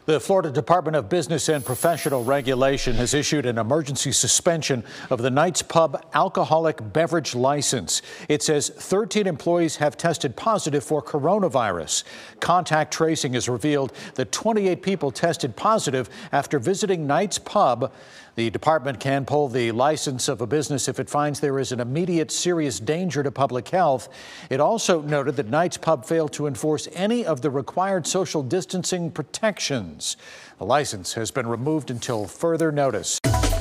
The Florida Department of Business and Professional Regulation has issued an emergency suspension of the Knights Pub alcoholic beverage license. It says 13 employees have tested positive for coronavirus. Contact tracing has revealed that 28 people tested positive after visiting Knights Pub. The department can pull the license of a business if it finds there is an immediate serious danger to public health. It also noted that Knights Pub failed to enforce any of the required social distancing protections. The license has been removed until further notice.